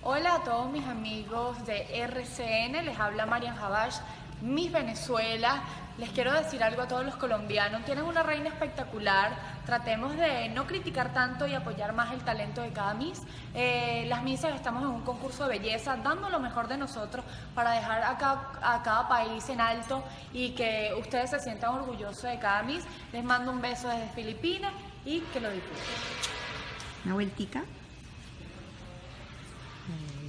Hola a todos mis amigos de RCN, les habla Marian Habash, Miss Venezuela. Les quiero decir algo a todos los colombianos, tienen una reina espectacular, tratemos de no criticar tanto y apoyar más el talento de cada Miss. Las Misses estamos en un concurso de belleza, dando lo mejor de nosotros para dejar a cada país en alto y que ustedes se sientan orgullosos de cada Miss. Les mando un beso desde Filipinas y que lo disfruten. Una vueltica.